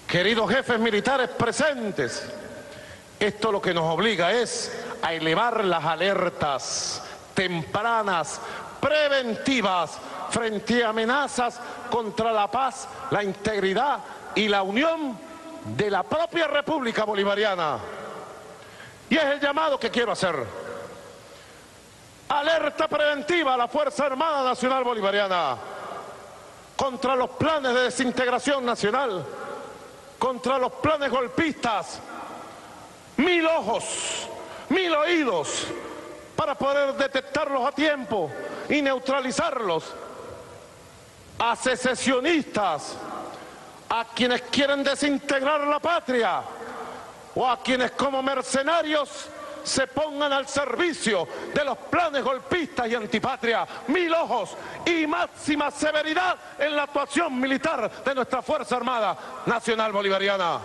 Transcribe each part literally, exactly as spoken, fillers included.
queridos jefes militares presentes, esto lo que nos obliga es a elevar las alertas tempranas, preventivas, frente a amenazas contra la paz, la integridad y la unión de la propia República Bolivariana. Y es el llamado que quiero hacer. Alerta preventiva a la Fuerza Armada Nacional Bolivariana contra los planes de desintegración nacional, contra los planes golpistas. Mil ojos, mil oídos para poder detectarlos a tiempo y neutralizarlos. A secesionistas, a quienes quieren desintegrar la patria o a quienes como mercenarios se pongan al servicio de los planes golpistas y antipatria. Mil ojos y máxima severidad en la actuación militar de nuestra Fuerza Armada Nacional Bolivariana.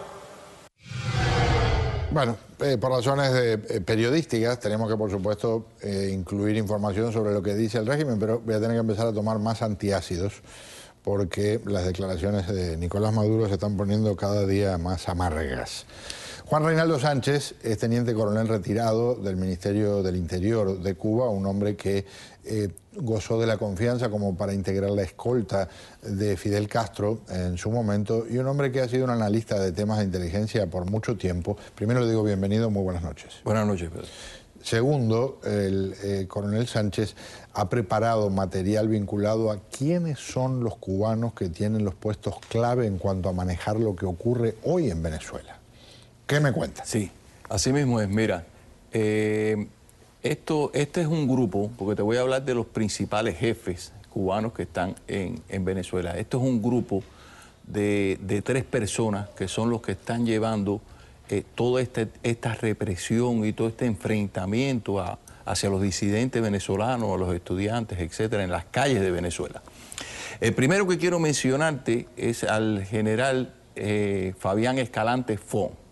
Bueno, eh, por razones de, eh, periodísticas tenemos que, por supuesto, eh, incluir información sobre lo que dice el régimen, pero voy a tener que empezar a tomar más antiácidos porque las declaraciones de Nicolás Maduro se están poniendo cada día más amargas. Juan Reinaldo Sánchez es teniente coronel retirado del Ministerio del Interior de Cuba, un hombre que eh, gozó de la confianza como para integrar la escolta de Fidel Castro en su momento y un hombre que ha sido un analista de temas de inteligencia por mucho tiempo. Primero le digo bienvenido, muy buenas noches. Buenas noches, Pedro. Segundo, el eh, coronel Sánchez ha preparado material vinculado a quiénes son los cubanos que tienen los puestos clave en cuanto a manejar lo que ocurre hoy en Venezuela. ¿Qué me cuentas? Sí, así mismo es. Mira, eh, esto, este es un grupo, porque te voy a hablar de los principales jefes cubanos que están en, en Venezuela. Esto es un grupo de, de tres personas que son los que están llevando eh, toda este, esta represión y todo este enfrentamiento a, hacia los disidentes venezolanos, a los estudiantes, etcétera, en las calles de Venezuela. El primero que quiero mencionarte es al general eh, Fabián Escalante Fon.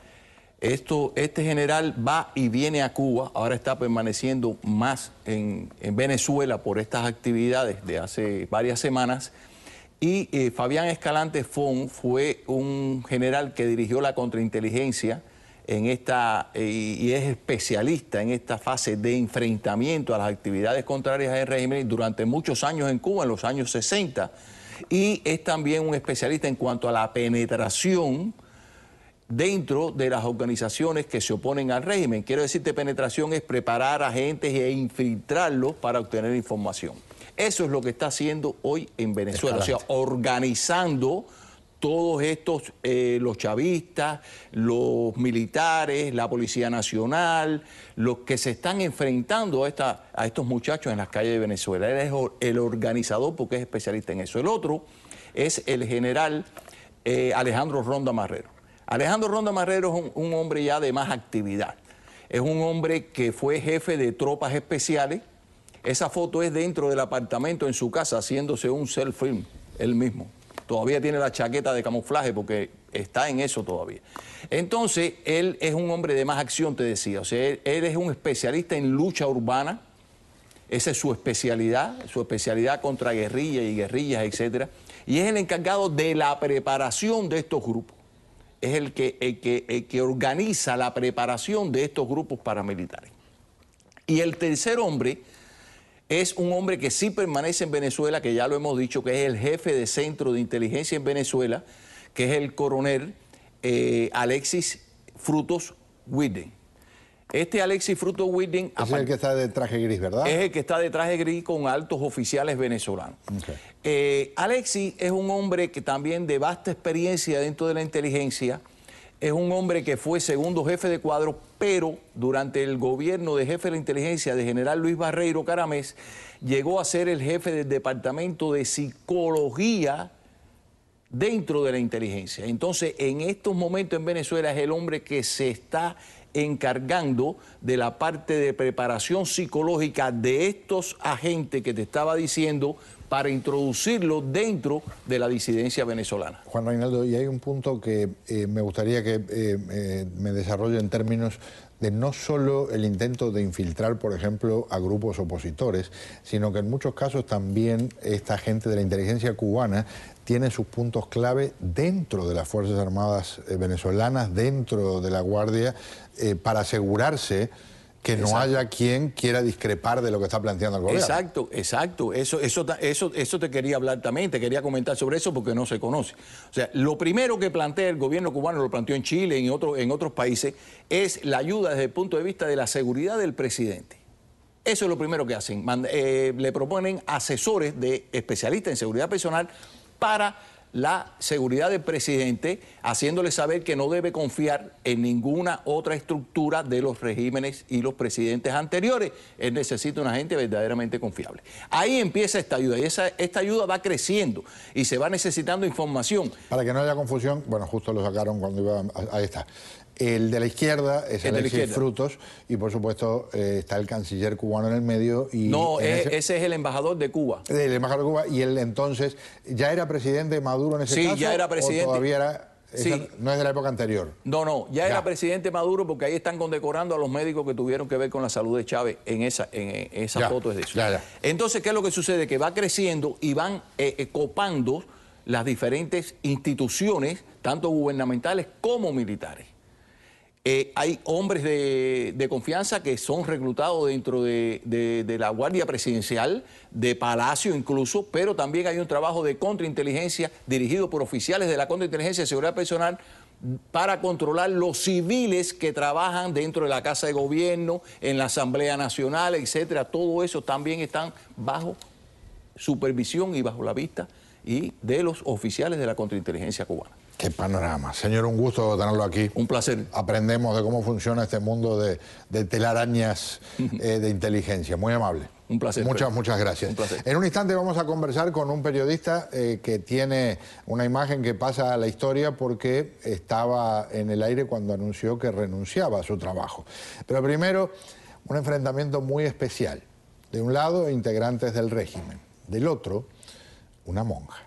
Esto, este general va y viene a Cuba, ahora está permaneciendo más en, en Venezuela por estas actividades de hace varias semanas. Y eh, Fabián Escalante Fon fue un general que dirigió la contrainteligencia en esta, eh, y es especialista en esta fase de enfrentamiento a las actividades contrarias al régimen durante muchos años en Cuba, en los años sesenta. Y es también un especialista en cuanto a la penetración dentro de las organizaciones que se oponen al régimen. Quiero decirte, penetración es preparar agentes e infiltrarlos para obtener información. Eso es lo que está haciendo hoy en Venezuela, o sea, organizando todos estos, eh, los chavistas, los militares, la Policía Nacional, los que se están enfrentando a, esta, a estos muchachos en las calles de Venezuela. Él es el organizador porque es especialista en eso. El otro es el general eh, Alejandro Ronda Marrero. Alejandro Ronda Marrero es un, un hombre ya de más actividad. Es un hombre que fue jefe de tropas especiales. Esa foto es dentro del apartamento en su casa haciéndose un self-film, él mismo. Todavía tiene la chaqueta de camuflaje porque está en eso todavía. Entonces, él es un hombre de más acción, te decía. O sea, él, él es un especialista en lucha urbana. Esa es su especialidad, su especialidad contra guerrillas y guerrillas, etcétera. Y es el encargado de la preparación de estos grupos. Es el que, el, que, el que organiza la preparación de estos grupos paramilitares. Y el tercer hombre es un hombre que sí permanece en Venezuela, que ya lo hemos dicho, que es el jefe de centro de inteligencia en Venezuela, que es el coronel eh, Alexis Frutos Widden. Este Alexis Frutos Widden... Es el que está de traje gris, ¿verdad? Es el que está de traje gris con altos oficiales venezolanos. Okay. Eh, Alexis es un hombre que también de vasta experiencia dentro de la inteligencia, es un hombre que fue segundo jefe de cuadro, pero durante el gobierno de jefe de la inteligencia de general Luis Barreiro Caramés, llegó a ser el jefe del departamento de psicología dentro de la inteligencia. Entonces, en estos momentos en Venezuela es el hombre que se está encargando de la parte de preparación psicológica de estos agentes que te estaba diciendo para introducirlos dentro de la disidencia venezolana. Juan Reinaldo, y hay un punto que eh, me gustaría que eh, eh, me desarrolle en términos de no solo el intento de infiltrar, por ejemplo, a grupos opositores, sino que en muchos casos también esta gente de la inteligencia cubana tiene sus puntos clave dentro de las Fuerzas Armadas eh, venezolanas, dentro de la Guardia, eh, para asegurarse que no Exacto. haya quien quiera discrepar de lo que está planteando el gobierno. Exacto, exacto. Eso, eso, eso, eso te quería hablar también, te quería comentar sobre eso porque no se conoce. O sea, lo primero que plantea el gobierno cubano, lo planteó en Chile y en, otro, en otros países, es la ayuda desde el punto de vista de la seguridad del presidente. Eso es lo primero que hacen. Mand eh, le proponen asesores de especialistas en seguridad personal para la seguridad del presidente, haciéndole saber que no debe confiar en ninguna otra estructura de los regímenes y los presidentes anteriores. Él necesita una gente verdaderamente confiable. Ahí empieza esta ayuda y esa, esta ayuda va creciendo y se va necesitando información. Para que no haya confusión, bueno, justo lo sacaron cuando iba... A, ahí está. El de la izquierda es el Alexis Frutos y, por supuesto, eh, está el canciller cubano en el medio. Y no, es, ese, ese es el embajador de Cuba. El embajador de Cuba. Y él entonces, ¿ya era presidente Maduro en ese sí, caso? Sí, ya era presidente. ¿O todavía era...? Sí. No es de la época anterior. No, no, ya, ya era presidente Maduro porque ahí están condecorando a los médicos que tuvieron que ver con la salud de Chávez en esa, en esa ya, foto es de eso. Ya, ya. Entonces, ¿qué es lo que sucede? Que va creciendo y van eh, eh, copando las diferentes instituciones, tanto gubernamentales como militares. Eh, hay hombres de, de confianza que son reclutados dentro de, de, de la Guardia Presidencial, de Palacio incluso, pero también hay un trabajo de contrainteligencia dirigido por oficiales de la contrainteligencia de seguridad personal para controlar los civiles que trabajan dentro de la Casa de Gobierno, en la Asamblea Nacional, etcétera. Todo eso también están bajo supervisión y bajo la vista y de los oficiales de la contrainteligencia cubana. Qué panorama. Señor, un gusto tenerlo aquí. Un placer. Aprendemos de cómo funciona este mundo de, de telarañas eh, de inteligencia. Muy amable. Un placer. Muchas, Pedro. muchas gracias. Un placer. En un instante vamos a conversar con un periodista eh, que tiene una imagen que pasa a la historia porque estaba en el aire cuando anunció que renunciaba a su trabajo. Pero primero, un enfrentamiento muy especial. De un lado, integrantes del régimen. Del otro, una monja.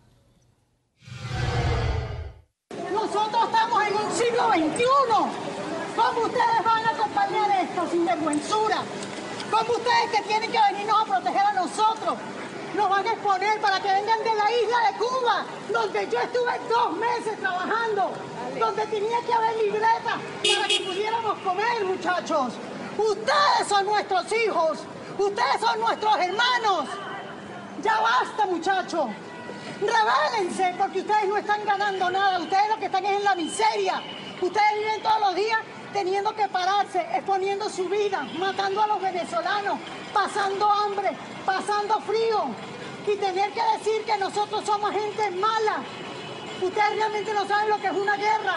siglo veintiuno. ¿Cómo ustedes van a acompañar esto sin vergüenzura? ¿Cómo ustedes que tienen que venirnos a proteger a nosotros nos van a exponer para que vengan de la isla de Cuba, donde yo estuve dos meses trabajando, donde tenía que haber libretas para que pudiéramos comer, muchachos? Ustedes son nuestros hijos, ustedes son nuestros hermanos. Ya basta, muchachos. Rebélense, porque ustedes no están ganando nada. Ustedes lo que están es en la miseria. Ustedes viven todos los días teniendo que pararse, exponiendo su vida, matando a los venezolanos, pasando hambre, pasando frío y tener que decir que nosotros somos gente mala. Ustedes realmente no saben lo que es una guerra.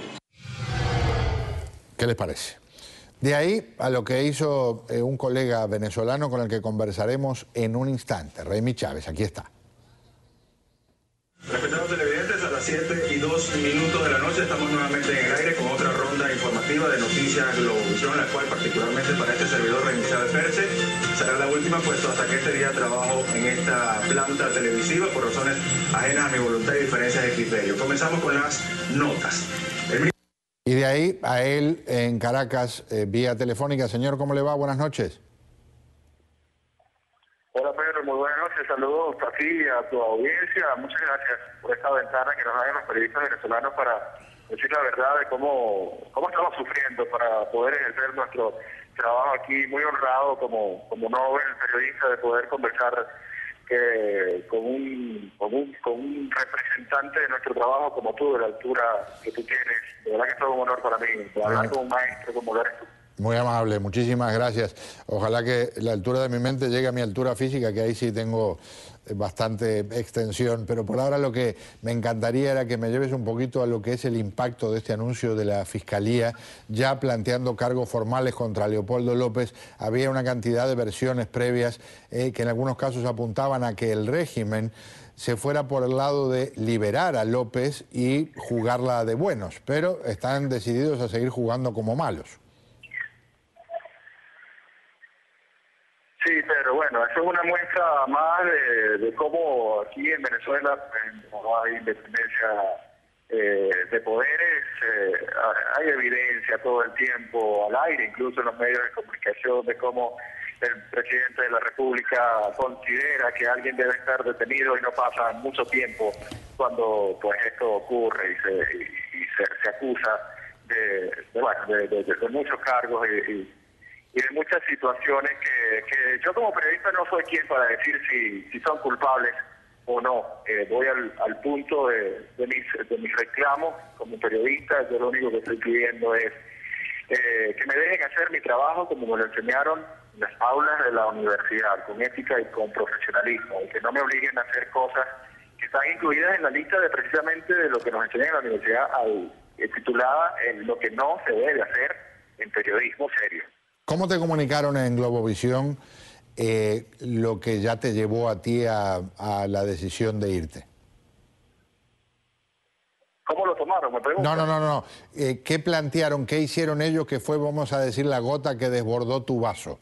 ¿Qué les parece? De ahí a lo que hizo eh, un colega venezolano con el que conversaremos en un instante, Raimi Chávez. Aquí está. Respetados televidentes, a las siete y dos minutos de la noche estamos nuevamente en el aire con otra ronda informativa de Noticias Globovisión, la cual particularmente para este servidor Raimi Chávez Perche será la última, puesto hasta que este día trabajo en esta planta televisiva por razones ajenas a mi voluntad y diferencias de criterio. Comenzamos con las notas. El... Y de ahí a él en Caracas, eh, vía telefónica. Señor, ¿cómo le va? Buenas noches. Hola Pedro, muy buenas noches, saludos a ti y a tu audiencia, muchas gracias por esta ventana que nos dan los periodistas venezolanos para decir la verdad de cómo, cómo estamos sufriendo para poder ejercer nuestro trabajo aquí, muy honrado como, como novel periodista de poder conversar que, con, un, con, un, con un representante de nuestro trabajo como tú, de la altura que tú tienes. De verdad que es todo un honor para mí, de hablar con un maestro como lo eres tú. Muy amable, muchísimas gracias. Ojalá que la altura de mi mente llegue a mi altura física, que ahí sí tengo bastante extensión, pero por ahora lo que me encantaría era que me lleves un poquito a lo que es el impacto de este anuncio de la Fiscalía, ya planteando cargos formales contra Leopoldo López. Había una cantidad de versiones previas eh, que en algunos casos apuntaban a que el régimen se fuera por el lado de liberar a López y jugarla de buenos, pero están decididos a seguir jugando como malos. Sí, pero bueno, eso es una muestra más de, de cómo aquí en Venezuela no hay independencia eh, de poderes, eh, hay evidencia todo el tiempo al aire, incluso en los medios de comunicación, de cómo el presidente de la República considera que alguien debe estar detenido y no pasa mucho tiempo cuando pues esto ocurre y se, y, y se, se acusa de, de, bueno, de, de, de muchos cargos y, y, y de muchas situaciones que, que yo como periodista no soy quien para decir si, si son culpables o no. Eh, voy al, al punto de, de, mis, de mis reclamos como periodista. Yo lo único que estoy pidiendo es eh, que me dejen hacer mi trabajo como me lo enseñaron en las aulas de la universidad, con ética y con profesionalismo, y que no me obliguen a hacer cosas que están incluidas en la lista de precisamente de lo que nos enseñan en la universidad, al, eh, titulada en lo que no se debe hacer en periodismo serio. ¿Cómo te comunicaron en Globovisión eh, lo que ya te llevó a ti a, a la decisión de irte? ¿Cómo lo tomaron? Me pregunto. No, no, no, no. Eh, ¿Qué plantearon? ¿Qué hicieron ellos que fue, vamos a decir, la gota que desbordó tu vaso?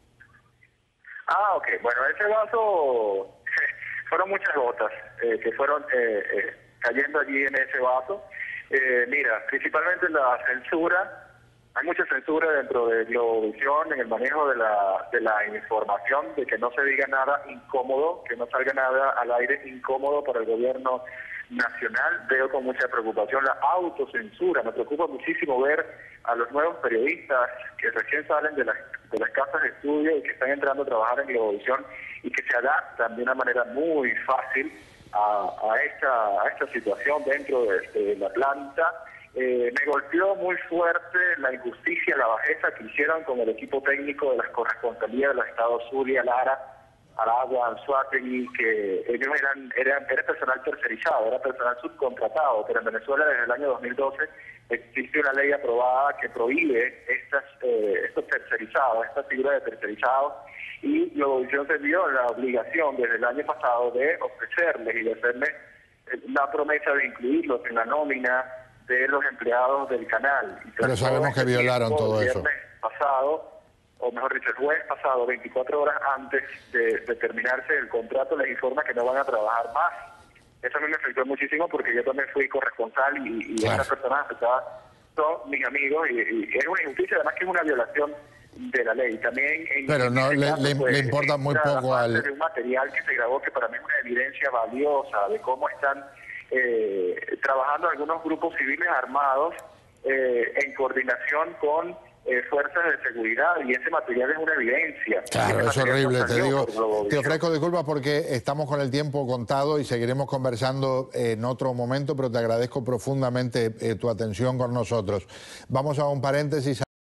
Ah, ok. Bueno, ese vaso, fueron muchas gotas eh, que fueron eh, eh, cayendo allí en ese vaso. Eh, mira, principalmente la censura. Hay mucha censura dentro de Globovisión en el manejo de la, de la información, de que no se diga nada incómodo, que no salga nada al aire incómodo para el gobierno nacional. Veo con mucha preocupación la autocensura. Me preocupa muchísimo ver a los nuevos periodistas que recién salen de las, de las casas de estudio y que están entrando a trabajar en Globovisión y que se adaptan de una manera muy fácil a, a, esta, a esta situación dentro de, de la planta. Eh, me golpeó muy fuerte la injusticia, la bajeza que hicieron con el equipo técnico de las corresponsalías de los estados Zulia, Lara, Aragua, Anzoátegui, que ellos eran, eran era personal tercerizado, era personal subcontratado, pero en Venezuela desde el año dos mil doce existe una ley aprobada que prohíbe estas, eh, estos tercerizados, esta figura de tercerizado, y Globovisión se dio la obligación desde el año pasado de ofrecerles y de hacerles la promesa de incluirlos en la nómina de los empleados del canal. Y pero sabemos que violaron tiempo, todo el eso. viernes pasado, o mejor dicho, el jueves pasado, veinticuatro horas antes de, de terminarse el contrato, les informa que no van a trabajar más. Eso a mí me afectó muchísimo porque yo también fui corresponsal y, y claro. Estas personas afectadas son mis amigos y, y es una injusticia, además que es una violación de la ley. También en, pero no en le, caso, le, pues, le importa muy poco al... de un material que se grabó que para mí es una evidencia valiosa de cómo están eh, trabajando algunos grupos civiles armados eh, en coordinación con eh, fuerzas de seguridad, y ese material es una evidencia. Claro, ese es material horrible, no te salió digo, por Globovisión. te ofrezco disculpas porque estamos con el tiempo contado y seguiremos conversando en otro momento, pero te agradezco profundamente eh, tu atención con nosotros. Vamos a un paréntesis.